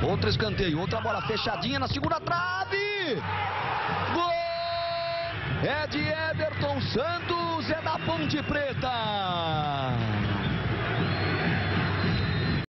Outro escanteio, outra bola fechadinha na segunda trave. Gol! É de Everton Santos, é da Ponte Preta.